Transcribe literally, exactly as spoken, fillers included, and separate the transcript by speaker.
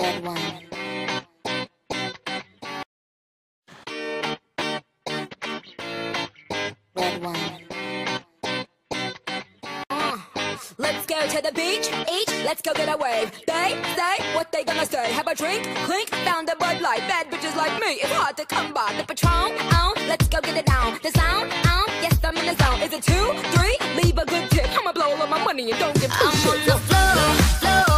Speaker 1: Red wine. Red wine.
Speaker 2: Uh, let's go to the beach, each, let's go get a wave. They say what they gonna say. Have a drink, clink, found a Bud Light. Bad bitches like me, it's hard to come by. The Patron, on, let's go get it down. The sound, on, yes I'm in the zone. Is it two, three? Leave a good tip. I'ma blow all of my money and don't give two
Speaker 1: I'm
Speaker 2: shits.
Speaker 1: on the floor, floor.